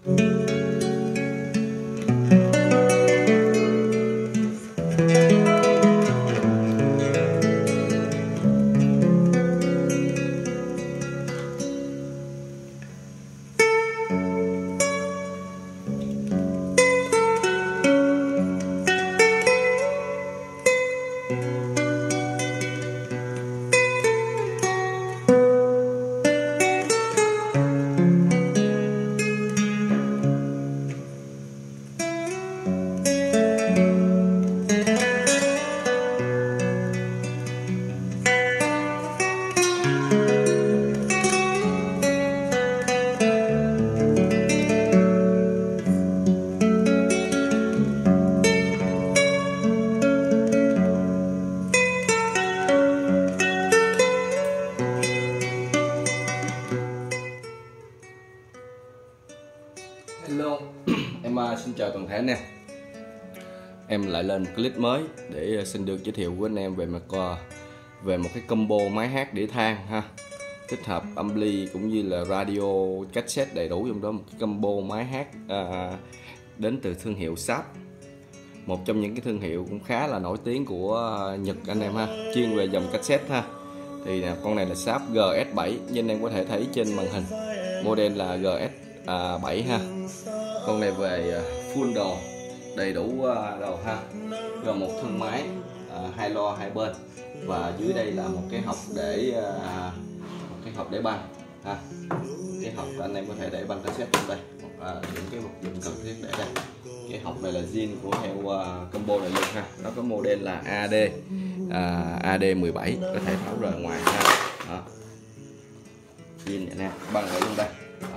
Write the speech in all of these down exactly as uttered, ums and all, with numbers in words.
Hello, em uh, xin chào toàn thể anh em. Em lại lên một clip mới để xin được giới thiệu với anh em về một uh, về một cái combo máy hát đĩa than ha, tích hợp ampli cũng như là radio cassette đầy đủ trong đó. Một cái combo máy hát uh, đến từ thương hiệu Sharp, một trong những cái thương hiệu cũng khá là nổi tiếng của uh, Nhật anh em ha, chuyên về dòng cassette ha. Thì uh, con này là Sharp G S bảy, như anh em có thể thấy trên màn hình, model là G S bảy ha. Con này về full đồ, đầy đủ đồ ha, gồm một thân máy, hai loa hai bên, và dưới đây là một cái hộc để một cái hộc để băng ha. Cái hộc anh em có thể để băng cassette trong đây, hoặc là những cái vật dụng cần thiết để đây. Cái hộc này là zin của theo combo này luôn ha. Nó có model là A D A D mười bảy, có thể tháo rời ngoài ha. Đó, zin vậy nè, băng ở trong đây. Đó.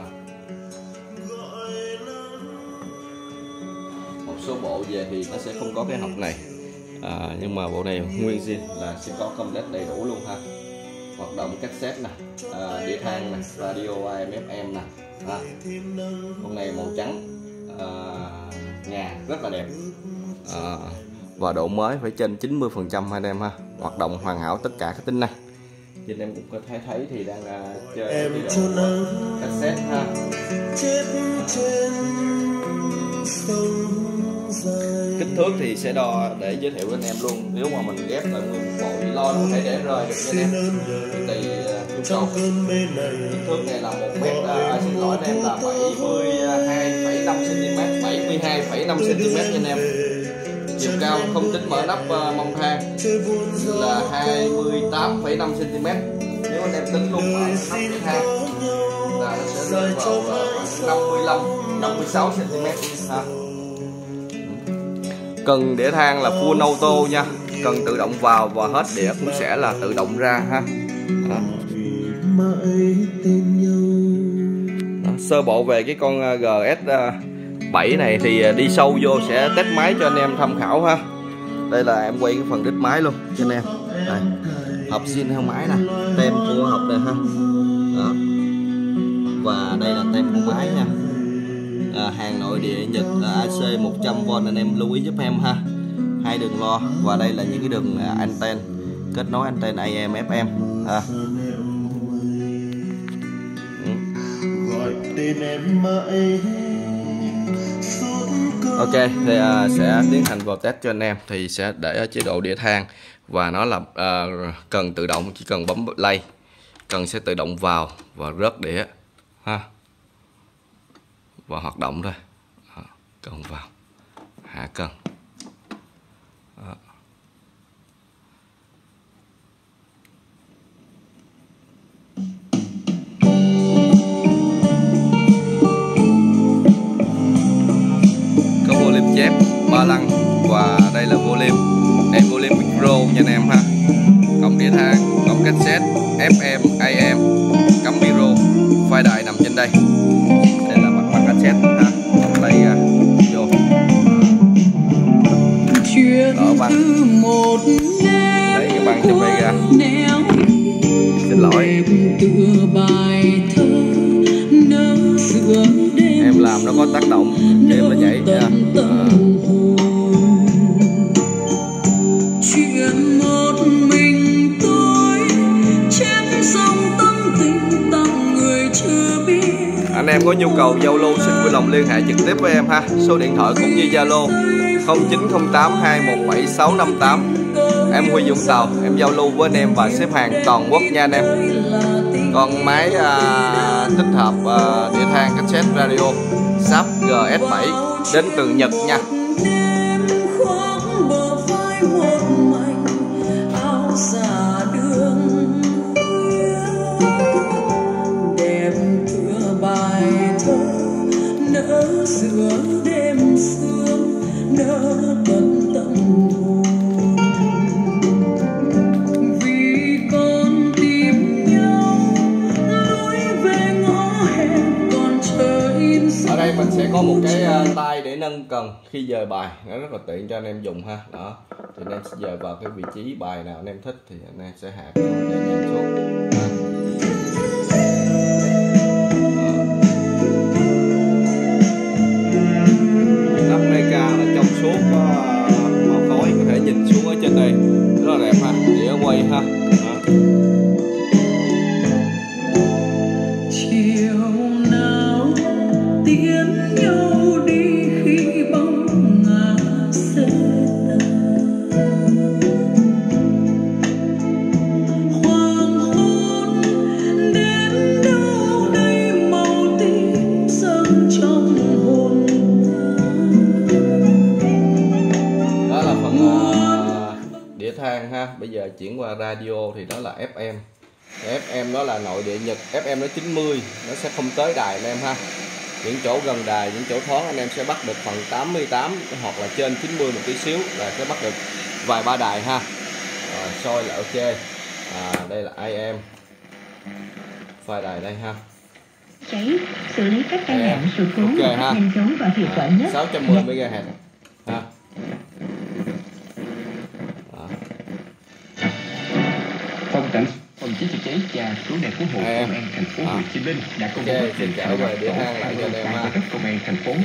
Số bộ về thì nó sẽ không có cái hộc này, à, nhưng mà bộ này nguyên zin là sẽ có complete đầy đủ luôn ha. Hoạt động cassette nè, à, đĩa than nè, radio A M F M nè. À, con này màu trắng, à, ngà rất là đẹp, à, và độ mới phải trên chín mươi phần trăm anh em ha. Hoạt động hoàn hảo tất cả các tính năng. Thì anh em cũng có thể thấy thì đang uh, chơi cái độ cassette ha. Kích thước thì sẽ đo để giới thiệu với anh em luôn. Nếu mà mình ghép lại nguyên bộ thì lo nó có thể để rơi được nha anh em, tùy nhu cầu. Kích thước này là một mét, à, xin lỗi anh em, là bảy mươi hai phẩy năm xăng-ti-mét, bảy mươi hai phẩy năm xăng-ti-mét nha anh em. Chiều cao không tính mở nắp uh, mông than là hai mươi tám phẩy năm xăng-ti-mét. Nếu anh em tính luôn mở nắp đĩa than là nó sẽ rơi vào khoảng năm mươi lăm năm mươi sáu xăng-ti-mét ha. Cần đĩa than là full auto nha, cần tự động vào và hết đĩa cũng sẽ là tự động ra ha. Đó. Đó, sơ bộ về cái con G S bảy này thì đi sâu vô sẽ test máy cho anh em tham khảo ha. Đây là em quay cái phần đít máy luôn cho anh em. Đây, hộp zin theo máy nè, tem của hộp đây ha. Đó. Và đây là tem của máy nha. À, hàng nội địa Nhật, A C một trăm vôn anh em lưu ý giúp em ha. Hai đường loa, và đây là những cái đường anten kết nối anten A M F M ha. Ok, thì uh, sẽ tiến hành vào test cho anh em. Thì sẽ để ở chế độ đĩa than, và nó là uh, cần tự động, chỉ cần bấm play cần sẽ tự động vào và rớt đĩa ha, và hoạt động thôi. Đó, cần vào, hạ cần. Đó. Có volume chép, ba lăng, và đây là volume, đây volume micro nha anh em ha. Cổng đĩa than, cổng cassette, F M, A M, cắm micro, file đài nằm trên đây. Đây là mặt băng cassette ha, đây uh, vô đỡ băng, lấy cái băng trong đây ra. Xin lỗi, em làm nó có tác động để mà nhảy nha. À. Anh Anh em có nhu cầu giao lưu xin vui lòng liên hệ trực tiếp với em ha. Số điện thoại cũng như Zalo không chín không tám hai một bảy sáu năm tám. Em Huy Vũng Tàu, em giao lưu với anh em và xếp hàng toàn quốc nha anh em. Con máy à, tích hợp à, đĩa than cassette radio Sharp G S bảy đến từ Nhật nha. Giữa đêm sương nỡ tận tâm hồn, vì con tìm nhau lối về ngõ hẹp còn chờ im. Ở đây mình sẽ có một cái tay để nâng cần khi dời bài, nó rất là tiện cho anh em dùng ha. Đó, thì anh em sẽ dời vào cái vị trí bài nào anh em thích thì anh em sẽ hạ để nhấn xuống. Suốt có màu khói có thể nhìn xuống ở trên đây rất là đẹp ha, đĩa quay ha. Đó. Chiều nào tiến nhau đi khi bóng ngả xe hoàng hôn đến đâu đây màu tím dâng trong hồn. Đĩa than ha. Bây giờ chuyển qua radio thì đó là ép em. ép em đó là nội địa Nhật, ép em nó chín mươi, nó sẽ không tới đài anh em ha. Những chỗ gần đài, những chỗ thoáng anh em sẽ bắt được phần tám mươi tám hoặc là trên chín mươi một tí xíu là sẽ bắt được vài ba đài ha. Rồi, soi là ok. À, đây là i em. File đài đây ha. Cháy, xử lý các tai nạn sự cố okay, ha. nhanh chóng và hiệu quả nhất. sáu trăm mười mê ga héc ha. Phòng cảnh phòng cháy chữa cháy và cứu nạn cứu hộ công an thành phố Hồ Chí Minh đã công bố xin chào về đĩa than lại cho anh em ha. Công an thành phố.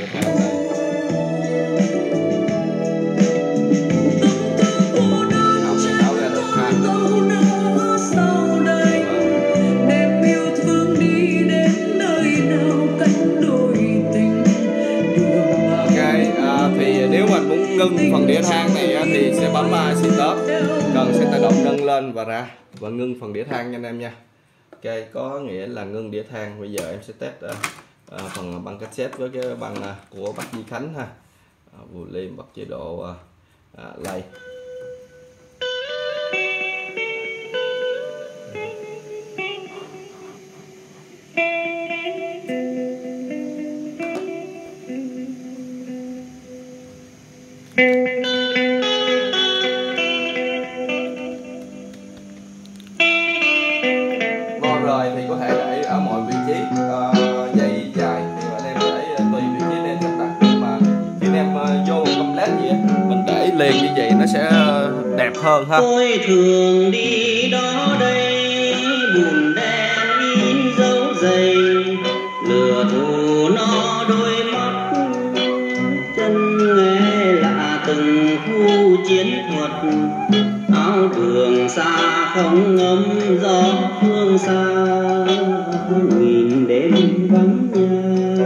Ngưng phần đĩa than này thì sẽ bấm Stop, cần sẽ tự động nâng lên và ra và ngưng phần đĩa than nha anh em nha. Ok, có nghĩa là ngưng đĩa than. Bây giờ em sẽ test uh, uh, phần băng cassette với cái băng uh, của bác Di Khánh ha. Uh, volume bật chế độ uh, uh, play. Rồi thì có thể để ở mọi vị trí, uh, dày dài thì anh em để tùy vị trí để em đặt, nhưng mà khi anh em uh, vô complete gì á, mình để liền như vậy nó sẽ đẹp hơn ha. Tôi thường đi đó đây bùn đen in dấu giày, lửa thù nó đôi mắt chân nghe lạ từng khu chiến thuật, áo đường xa không ngấm gió phương xa nhìn đêm vắng nhà,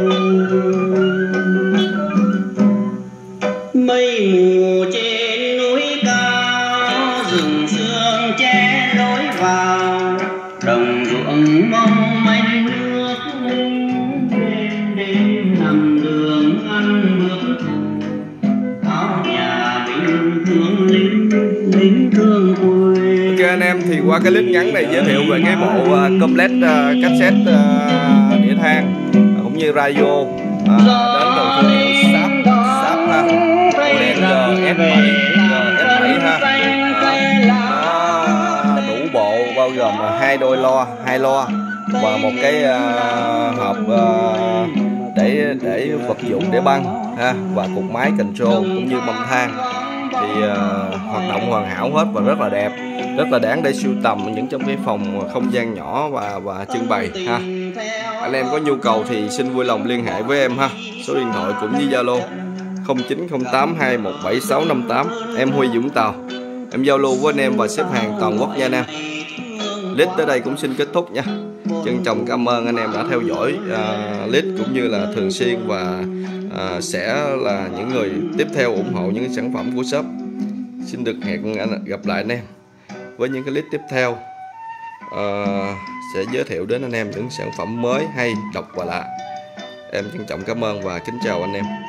mây mù trên núi cao rừng sương che lối vào, đồng ruộng mong manh nước đêm đêm nằm đường ăn bước thù, áo nhà bình thường lính lính thương quê. Ok anh em, thì qua cái clip ngắn này giới thiệu về cái bộ uh, complete uh, cassette uh, đĩa than uh, cũng như radio uh, đến từ thương hiệu Sharp Sharp ha, model G S bảy G S bảy ha. Uh, nó đủ bộ bao gồm hai đôi loa, hai loa và một cái uh, hộp uh, để để vật dụng để băng ha, và cục máy control cũng như mâm than thì uh, hoạt động hoàn hảo hết và rất là đẹp, rất là đáng để sưu tầm những trong cái phòng không gian nhỏ và và trưng bày ha. Anh em có nhu cầu thì xin vui lòng liên hệ với em ha. Số điện thoại cũng như Zalo không chín không tám hai một bảy sáu năm tám. Em Huy Vũng Tàu, em giao lưu với anh em và xếp hàng toàn quốc nha anh em. Clip tới đây cũng xin kết thúc nha. Trân trọng cảm ơn anh em đã theo dõi uh, clip cũng như là thường xuyên, và uh, sẽ là những người tiếp theo ủng hộ những sản phẩm của shop. Xin được hẹn gặp lại anh em với những cái clip tiếp theo, uh, sẽ giới thiệu đến anh em những sản phẩm mới hay, độc và lạ. Em trân trọng cảm ơn và kính chào anh em.